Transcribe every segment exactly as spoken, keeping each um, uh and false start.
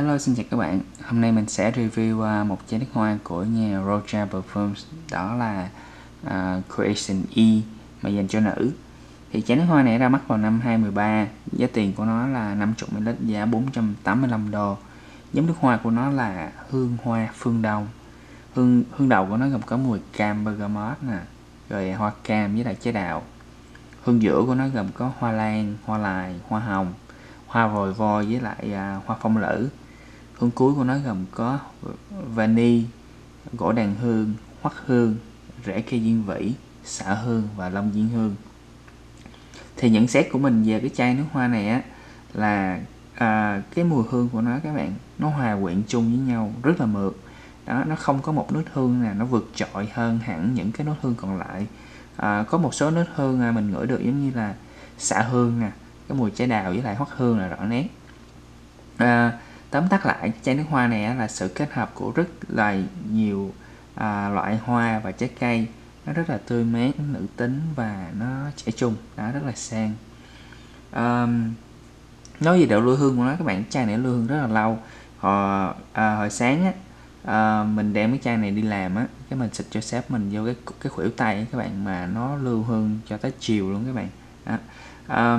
Hello, xin chào các bạn. Hôm nay mình sẽ review uh, một chai nước hoa của nhà Roja Perfumes, đó là uh, Creation E mà dành cho nữ. Thì chai nước hoa này ra mắt vào năm hai không một ba, giá tiền của nó là năm mươi mi li lít, giá bốn trăm tám mươi lăm đô. Giống nước hoa của nó là hương hoa phương Đông. Hương hương đầu của nó gồm có mùi cam bergamot nè, rồi hoa cam với lại trái đào. Hương giữa của nó gồm có hoa lan, hoa lài, hoa hồng, hoa vòi voi với lại uh, hoa phong lữ. Hương cuối của nó gồm có vani, gỗ đàn hương, hoắc hương, rễ cây diên vĩ, xạ hương và long diên hương. Thì nhận xét của mình về cái chai nước hoa này á là à, cái mùi hương của nó các bạn, nó hòa quyện chung với nhau rất là mượt. Đó, nó không có một nốt hương nào nó vượt trội hơn hẳn những cái nốt hương còn lại. À, có một số nốt hương à, mình ngửi được giống như là xạ hương nè, cái mùi trái đào với lại hoắc hương là rõ nét. À, tóm tắt lại, chai nước hoa này là sự kết hợp của rất là nhiều à, loại hoa và trái cây. Nó rất là tươi mát, nữ tính và nó trẻ trung, nó rất là sang. À, nói về độ lưu hương của nó các bạn, chai này lưu hương rất là lâu. Hồi, à, hồi sáng á, à, mình đem cái chai này đi làm á, cái mình xịt cho sếp mình vô cái cái khuỷu tay ấy, các bạn, mà nó lưu hương cho tới chiều luôn các bạn. Đó. À,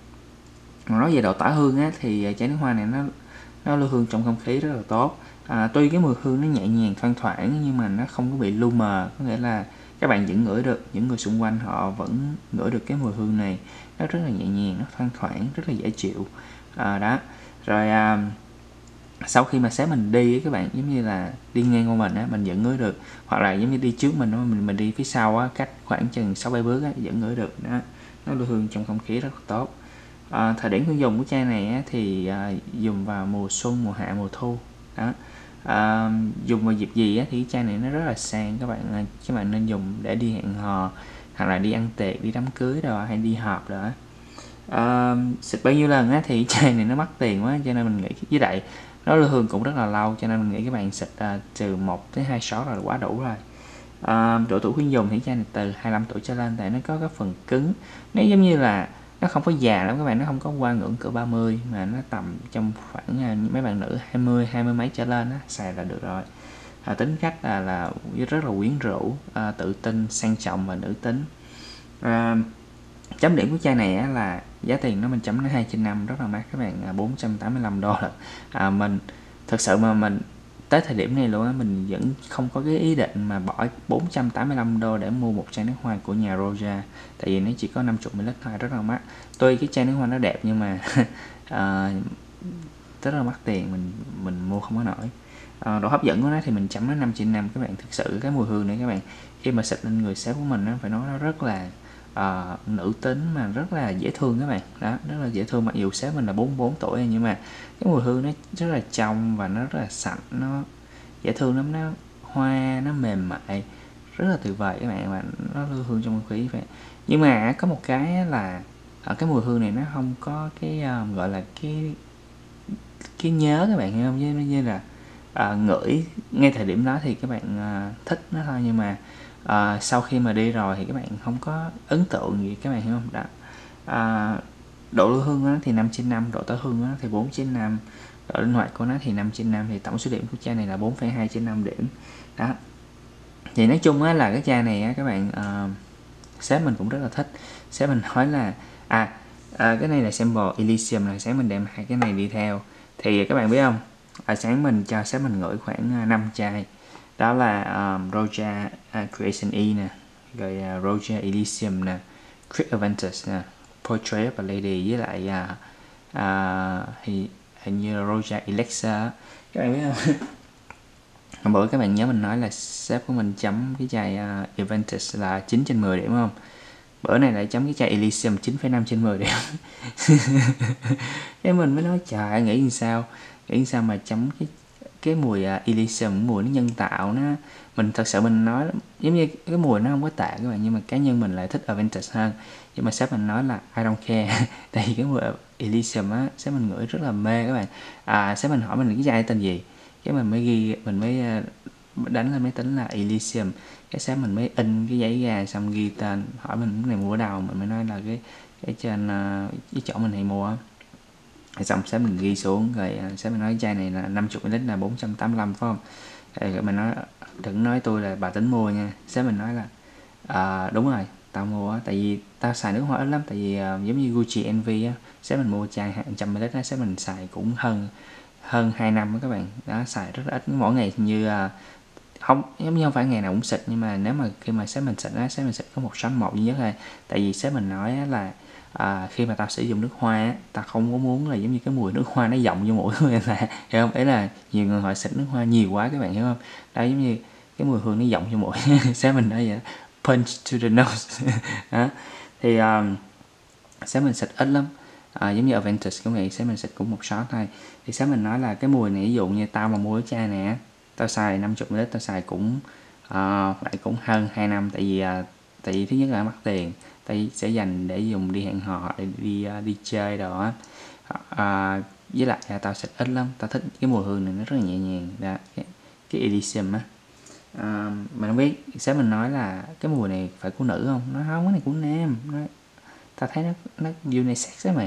nói về độ tỏa hương á, thì chai nước hoa này nó nó lưu hương trong không khí rất là tốt. À, tuy cái mùi hương nó nhẹ nhàng thoang thoảng nhưng mà nó không có bị lu mờ, có nghĩa là các bạn vẫn ngửi được, những người xung quanh họ vẫn ngửi được cái mùi hương này. Nó rất là nhẹ nhàng, nó thoang thoảng, rất là dễ chịu. À, đó rồi à, sau khi mà sếp mình đi các bạn, giống như là đi ngang qua mình á, mình vẫn ngửi được, hoặc là giống như đi trước mình mình mình đi phía sau á, cách khoảng chừng sáu bảy bước á, vẫn ngửi được. Đó, nó lưu hương trong không khí rất là tốt. À, thời điểm sử dụng của chai này á, thì à, dùng vào mùa xuân, mùa hạ, mùa thu. Đó. À, dùng vào dịp gì á, thì chai này nó rất là sang các bạn. Các bạn nên dùng để đi hẹn hò, hoặc là đi ăn tiệc, đi đám cưới rồi, hay đi họp rồi. À, xịt bao nhiêu lần á, thì chai này nó mắc tiền quá, cho nên mình nghĩ với lại nó lưu hương cũng rất là lâu, cho nên mình nghĩ các bạn xịt à, từ một tới hai shot là quá đủ rồi. À, độ tuổi khuyên dùng thì chai này từ hai mươi lăm tuổi trở lên, tại nó có cái phần cứng, nó giống như là nó không có già lắm các bạn, nó không có qua ngưỡng cỡ ba mươi mà nó tầm trong khoảng mấy bạn nữ hai mươi hai mươi mấy trở lên á, xài là được rồi. À, tính cách là là rất là quyến rũ, à, tự tin, sang trọng và nữ tính. À, chấm điểm của chai này á, là giá tiền nó mình chấm nó hai trên năm, rất là mắc các bạn, bốn trăm tám mươi lăm đô là à, mình thật sự mà mình tới thời điểm này luôn á, mình vẫn không có cái ý định mà bỏ bốn trăm tám mươi lăm đô để mua một chai nước hoa của nhà Roja, tại vì nó chỉ có năm mươi mi li lít thôi, rất là mắc. Tuy cái chai nước hoa nó đẹp nhưng mà à, rất là mắc tiền, mình mình mua không có nổi. À, độ hấp dẫn của nó thì mình chấm nó năm trên năm các bạn. Thực sự cái mùi hương này các bạn, khi mà xịt lên người sếp của mình nó phải nói nó rất là uh, nữ tính mà rất là dễ thương các bạn. Đó, rất là dễ thương, mặc dù sếp mình là bốn mươi bốn tuổi nhưng mà cái mùi hương nó rất là trong và nó rất là sạch, nó dễ thương lắm, nó hoa, nó mềm mại, rất là tuyệt vời các bạn, và nó lưu hương trong không khí vậy. Nhưng mà có một cái là ở cái mùi hương này nó không có cái um, gọi là cái cái nhớ các bạn hiểu không, như, như là à, ngửi ngay thời điểm đó thì các bạn à, thích nó thôi, nhưng mà à, sau khi mà đi rồi thì các bạn không có ấn tượng gì, các bạn hiểu không. Đó. À, độ lưu hương của nó thì năm trên năm, độ tỏa hương của nó thì bốn trên năm, độ linh hoạt của nó thì năm trên năm, thì tổng số điểm của chai này là bốn phẩy hai trên năm điểm. Đó, thì nói chung á, là cái chai này á, các bạn uh, sếp mình cũng rất là thích. Sếp mình nói là à, à cái này là sample Elysium, là sáng mình đem hai cái này đi theo. Thì các bạn biết không, à, sáng mình cho sếp mình ngửi khoảng năm chai, đó là um, Roja uh, Creation E nè, rồi uh, Roja Elysium nè, Creed Aventus nè, Portrait of a Lady, với lại uh, uh, hình, hình như là Roja Elixir. Các bạn biết không? Hôm bữa các bạn nhớ mình nói là sếp của mình chấm cái chai uh, Aventus là chín trên mười điểm không? Bữa này lại chấm cái chai Elysium chín phẩy năm trên mười điểm. Cái mình mới nói trời, nghĩ như sao nghĩ như sao mà chấm cái cái mùi uh, Elysium, mùi nó nhân tạo, nó mình thật sự mình nói giống như cái mùi nó không có tệ các bạn, nhưng mà cá nhân mình lại thích Aventus hơn. Nhưng mà sếp mình nói là I don't care. Tại vì cái mùi Elysium á, sếp mình ngửi rất là mê các bạn. À, sếp mình hỏi mình cái chai tên gì, cái mình mới ghi, mình mới uh, đánh lên máy tính là Elysium, cái sếp mình mới in cái giấy ra xong ghi tên, hỏi mình cái này mua ở đâu, mình mới nói là cái cái trên uh, cái chỗ mình hay mua. Thì xong sếp mình ghi xuống rồi sếp mình nói chai này là năm mươi mi li lít là bốn trăm tám mươi lăm phải không? Rồi mình nói đừng nói tôi là bà tính mua nha. Sếp mình nói là à, đúng rồi tao mua á, tại vì tao xài nước hoa ít lắm, tại vì uh, giống như Gucci Envy á, sếp mình mua chai một trăm mi li lít á, sếp mình xài cũng hơn hơn hai năm đó các bạn, đó xài rất là ít, mỗi ngày như uh, không giống như không phải ngày nào cũng xịt, nhưng mà nếu mà khi mà sếp mình xịt á, sếp mình xịt có một shot một duy nhất thôi, tại vì sếp mình nói là à, khi mà tao sử dụng nước hoa á, tao không có muốn là giống như cái mùi nước hoa nó dọng vô mũi của người ta, hiểu không? Ý là nhiều người họ xịt nước hoa nhiều quá các bạn hiểu không? Đó giống như cái mùi hương nó dọng vô mũi. Sếp mình nói vậy, punch to the nose. Đó thì um, sếp mình xịt ít lắm, à, giống như Aventus cũng vậy, sếp mình xịt cũng một shot thôi. Thì sếp mình nói là cái mùi này ví dụ như tao mà mua cái chai này á, tao xài năm mươi mi li lít, tao xài cũng uh, lại cũng hơn hai năm, tại vì uh, tại vì thứ nhất là mắc tiền, tại vì sẽ dành để dùng đi hẹn hò, đi uh, đi chơi đồ á, uh, với lại uh, tao xịt ít lắm, tao thích cái mùi hương này nó rất là nhẹ nhàng đó, cái, cái Elysium á. Uh, mình không biết, sếp mình nói là cái mùi này phải của nữ không, nó không, cái này của nam, nó tao thấy nó nó unisex á mày.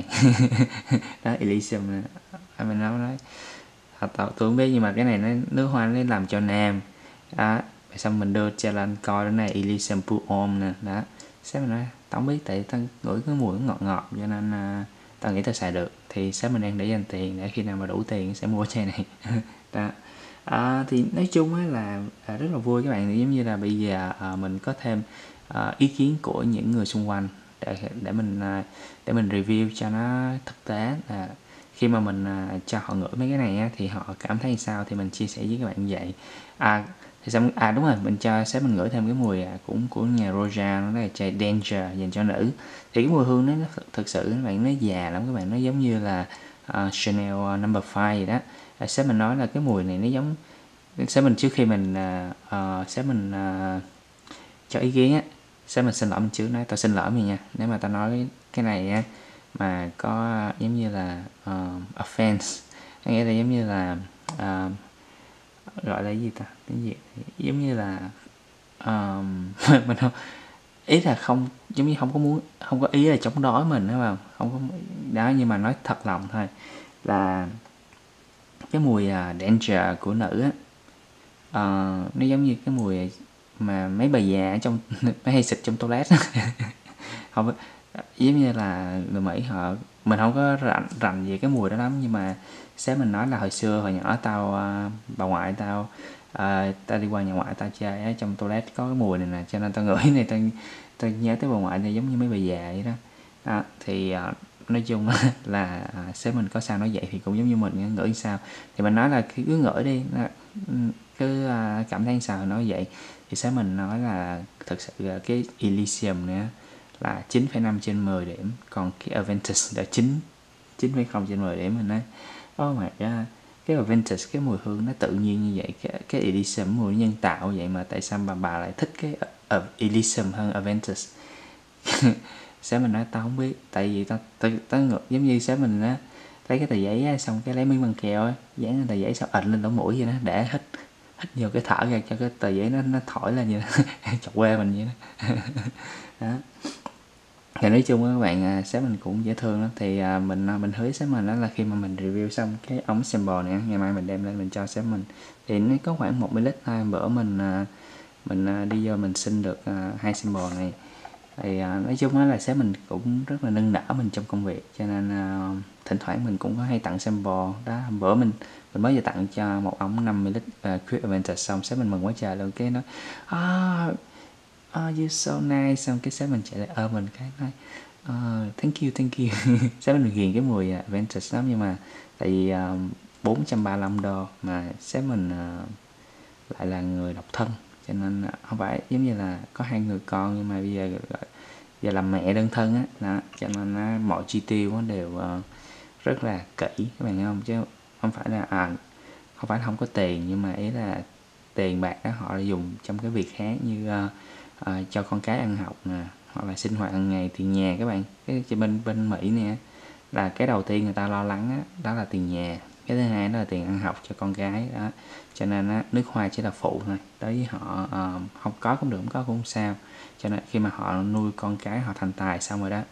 Đó Elysium mình nói nói tao tôi không biết, nhưng mà cái này nó nước hoa nó làm cho nam đó. Xong mình đưa cho lên coi, cái này Elysium Pour Homme nè, đó sếp mình nói tao không biết, tại tao ngửi cái mùi nó ngọt ngọt cho nên uh, tao nghĩ tao xài được, thì sếp mình đang để dành tiền để khi nào mà đủ tiền sẽ mua chai này. Đó. À, thì nói chung á là à, rất là vui các bạn, giống như là bây giờ à, mình có thêm à, ý kiến của những người xung quanh để để mình à, để mình review cho nó thực tế, là khi mà mình à, cho họ ngửi mấy cái này á, thì họ cảm thấy sao thì mình chia sẻ với các bạn như vậy. À thì xong à đúng rồi, mình cho sếp mình ngửi thêm cái mùi à, cũng của nhà Roja, nó là chai Danger dành cho nữ, thì cái mùi hương nó, nó thực sự các bạn nó già lắm các bạn, nó giống như là uh, Chanel number five gì đó. À, sếp mình nói là cái mùi này nó giống, sếp mình trước khi mình uh, sếp mình uh, cho ý kiến á, sếp mình xin lỗi mình trước, nói tao xin lỗi mày nha, nếu mà tao nói cái này á mà có uh, giống như là uh, offense, nghĩa là giống như là uh, gọi là gì ta, cái gì giống như là um, mình không, ý là không, giống như không có muốn, không có ý là chống đối mình đúng không, không có đó, nhưng mà nói thật lòng thôi là cái mùi uh, Danger của nữ á, uh, nó giống như cái mùi mà mấy bà già ở trong mấy hay xịt trong toilet. Không, giống như là người Mỹ họ, mình không có rành rành về cái mùi đó lắm, nhưng mà sếp mình nói là hồi xưa hồi nhỏ tao uh, bà ngoại tao uh, tao đi qua nhà ngoại tao chơi á, trong toilet có cái mùi này nè, cho nên tao ngửi này, tao tao nhớ tới bà ngoại này giống như mấy bà già vậy đó. À, thì uh, nói chung là uh, sếp mình có sao nói vậy thì cũng giống như mình ngửi sao thì mình nói là cứ ngửi đi, cứ uh, cảm thấy sao nói vậy. Thì sếp mình nói là thực sự là cái Elysium nữa là chín phẩy năm trên mười điểm, còn cái Aventus là chín chín phẩy không trên mười điểm. Mình nói oh my god, cái Aventus cái mùi hương nó tự nhiên như vậy, cái, cái Elysium mùi nhân tạo vậy mà tại sao bà bà lại thích cái uh, Elysium hơn Aventus? Sếp mình nói tao không biết, tại vì tao tao, tao ngược giống như sếp mình á, lấy cái tờ giấy á, xong cái lấy miếng băng keo á, dán lên tờ giấy xong ệch lên lỗ mũi vậy đó, để hít hít nhiều cái thở ra cho cái tờ giấy nó nó thổi lên vậy đó. Chọc quê mình vậy đó. Đó. Thì nói chung các bạn, sếp mình cũng dễ thương lắm, thì mình mình hứa sếp mình đó là khi mà mình review xong cái ống sample này ngày mai mình đem lên mình cho sếp mình, thì nó có khoảng một mi li lít thôi. Bữa mình mình đi vô mình xin được hai sample này, thì nói chung là sếp mình cũng rất là nâng đỡ mình trong công việc, cho nên thỉnh thoảng mình cũng có hay tặng sample đó. Bữa mình mình mới vừa tặng cho một ống năm mi li lít uh, Quick Aventus, xong sếp mình mừng quá trời luôn, cái nói ah, oh, you're so nice, xong cái sếp mình chạy lại ôm mình cái nói oh, thank you thank you. Sếp mình ghiền cái mùi Aventus lắm, nhưng mà tại vì uh, bốn trăm ba mươi lăm đô mà sếp mình uh, lại là người độc thân, cho nên không phải giống như là có hai người con, nhưng mà bây giờ giờ làm mẹ đơn thân á đó, cho nên uh, mọi chi tiêu nó đều uh, rất là kỹ các bạn thấy không, chứ không phải là à, không phải là không có tiền, nhưng mà ý là tiền bạc đó họ dùng trong cái việc khác, như uh, uh, cho con cái ăn học nè, hoặc là sinh hoạt hàng ngày, tiền nhà các bạn. Cái bên bên Mỹ nè là cái đầu tiên người ta lo lắng á, đó là tiền nhà, cái thứ hai đó là tiền ăn học cho con cái đó, cho nên á, nước hoa chỉ là phụ thôi đối với họ. Uh, không có cũng được, không có cũng không sao, cho nên khi mà họ nuôi con cái họ thành tài xong rồi đó,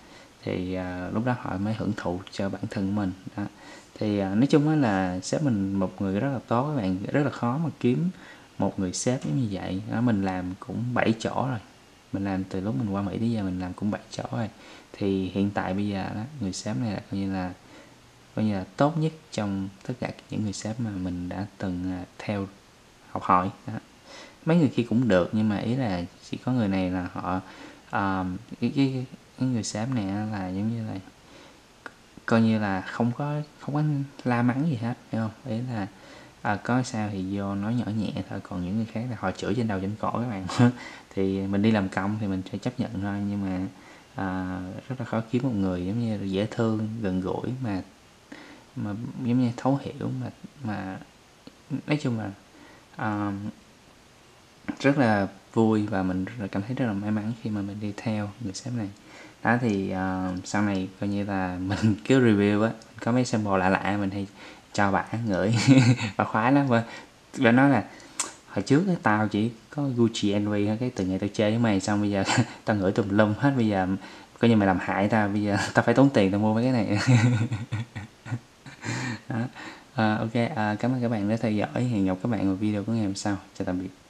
thì uh, lúc đó họ mới hưởng thụ cho bản thân mình đó. Thì uh, nói chung là sếp mình một người rất là tốt các bạn, rất là khó mà kiếm một người sếp giống như vậy đó. Mình làm cũng bảy chỗ rồi, mình làm từ lúc mình qua Mỹ tới giờ mình làm cũng bảy chỗ rồi, thì hiện tại bây giờ đó người sếp này là coi như là coi như là tốt nhất trong tất cả những người sếp mà mình đã từng uh, theo học hỏi đó. Mấy người kia cũng được nhưng mà ý là chỉ có người này là họ uh, cái, cái, cái người sếp này là giống như là coi như là không có không có la mắng gì hết, hiểu không? Ý là à, có sao thì vô nói nhỏ nhẹ thôi, còn những người khác là họ chửi trên đầu trên cổ các bạn. Thì mình đi làm công thì mình phải chấp nhận thôi, nhưng mà à, rất là khó kiếm một người giống như là dễ thương, gần gũi mà mà giống như thấu hiểu mà mà nói chung là à, rất là vui, và mình cảm thấy rất là may mắn khi mà mình đi theo người sếp này đó. Thì uh, sau này coi như là mình cứ review á, có mấy sample lạ lạ mình hay cho bạn ngửi và khoái lắm. Và và nói là hồi trước á, tao chỉ có Gucci Envy cái từ ngày tao chơi với mày, xong bây giờ tao ngửi tùm lum hết, bây giờ coi như mày làm hại tao, bây giờ tao phải tốn tiền tao mua mấy cái này. Đó. À, ok, à, cảm ơn các bạn đã theo dõi, hẹn gặp các bạn vào video của ngày hôm sau, chào tạm biệt.